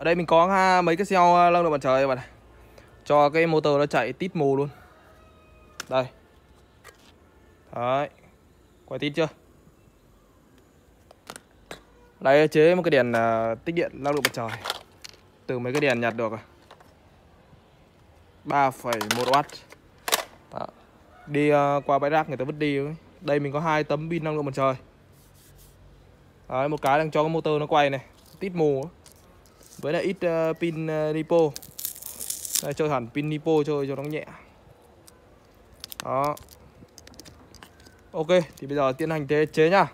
Ở đây mình có mấy cái cell năng lượng mặt trời các bạn này. Cho cái motor nó chạy tít mù luôn. Đây. Đấy. Quay tít chưa? Đây chế một cái đèn tích điện năng lượng mặt trời. Từ mấy cái đèn nhặt được 3,1W. Đó. Đi qua bãi rác người ta vứt đi. Đây mình có 2 tấm pin năng lượng mặt trời. Đấy, một cái đang cho cái motor nó quay này, tít mù. Với lại ít pin lipo. Đây, chơi hẳn pin lipo chơi cho nó nhẹ. Đó. Ok, thì bây giờ tiến hành chế nhá.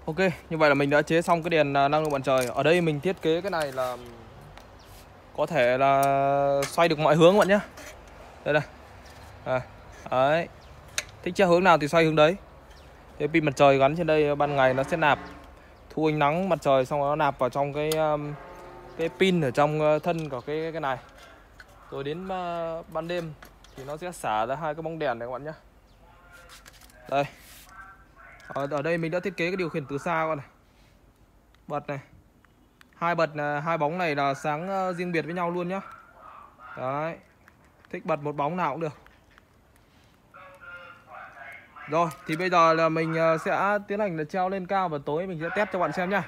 Ok, như vậy là mình đã chế xong cái đèn năng lượng mặt trời. Ở đây mình thiết kế cái này là có thể là xoay được mọi hướng các bạn nhé. Đây đây. Đấy. Thích theo hướng nào thì xoay hướng đấy. Cái pin mặt trời gắn trên đây ban ngày nó sẽ nạp thu ánh nắng mặt trời, xong rồi nó nạp vào trong cái pin ở trong thân của cái này. Rồi đến ban đêm thì nó sẽ xả ra hai cái bóng đèn này các bạn nhé. Đây. Ở đây mình đã thiết kế cái điều khiển từ xa các bạn này. Bật này. Hai bóng này là sáng riêng biệt với nhau luôn nhá. Đấy. Thích bật một bóng nào cũng được. Rồi, thì bây giờ là mình sẽ tiến hành là treo lên cao và tối mình sẽ test cho bạn xem nhá.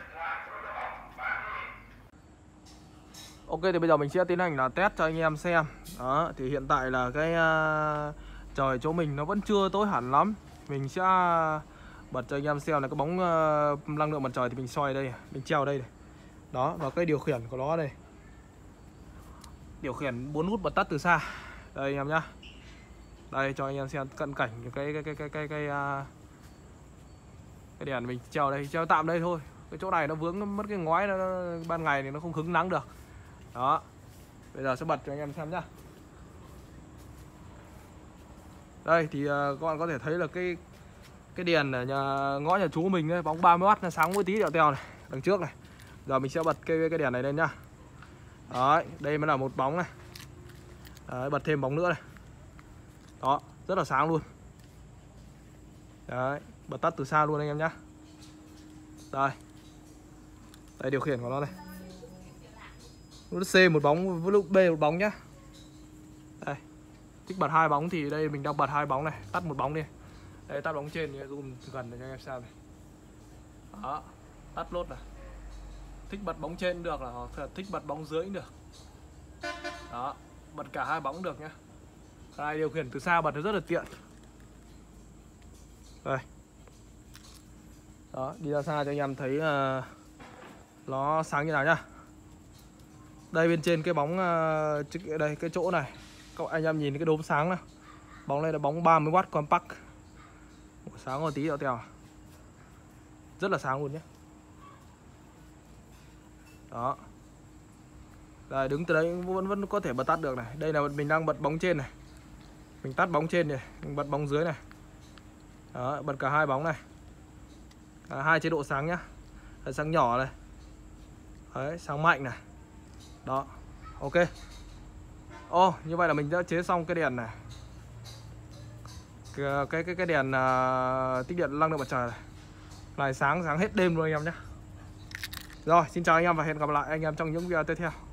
Ok, thì bây giờ mình sẽ tiến hành là test cho anh em xem. Đó, thì hiện tại là cái trời chỗ mình nó vẫn chưa tối hẳn lắm. Mình sẽ bật cho anh em xem là cái bóng năng lượng mặt trời thì mình xoay đây, mình treo đây này. Đó, và cái điều khiển của nó đây. Điều khiển 4 nút bật tắt từ xa. Đây anh em nhá. Đây cho anh em xem cận cảnh cái đèn mình treo đây, treo tạm đây thôi. Cái chỗ này nó vướng mất cái ngói, nó ban ngày thì nó không hứng nắng được. Đó. Bây giờ sẽ bật cho anh em xem nhá. Đây thì các bạn có thể thấy là cái đèn ở ngõ nhà chú mình ấy, bóng 30W nó sáng mỗi tí đèo teo này, đằng trước này. Giờ mình sẽ bật cái đèn này lên nhá. Đấy, đây mới là một bóng này. Đấy, bật thêm bóng nữa này. Đó, rất là sáng luôn. Đấy, bật tắt từ xa luôn anh em nhá. Đây. Đây điều khiển của nó này. Nút C một bóng, nút B một bóng nhá. Đây. Thích bật hai bóng thì đây mình đang bật hai bóng này, tắt một bóng đi. Đây tắt bóng trên thì zoom gần để cho anh em xem này. Đó, tắt lốt này. Thích bật bóng trên được là hoặc thích bật bóng dưới cũng được. Đó, bật cả hai bóng được nhá. Cái này điều khiển từ xa bật nó rất là tiện. Đây. Đó, đi ra xa cho anh em thấy nó sáng như nào nhá. Đây bên trên cái bóng đây cái chỗ này, các anh em nhìn cái đốm sáng nào. Bóng này là bóng 30W compact. Sáng một tí tèo. Rất là sáng luôn nhé. Đó. Đây, đứng từ đấy vẫn có thể bật tắt được này. Đây là mình đang bật bóng trên này. Mình tắt bóng trên này, mình bật bóng dưới này. Đó, bật cả hai bóng này. Hai chế độ sáng nhá. Đấy, sáng nhỏ này. Đấy, sáng mạnh này. Đó. Ok. Như vậy là mình đã chế xong cái đèn này. Cái đèn tích điện năng lượng mặt trời này. Này sáng hết đêm luôn anh em nhé. Rồi, xin chào anh em và hẹn gặp lại anh em trong những video tiếp theo.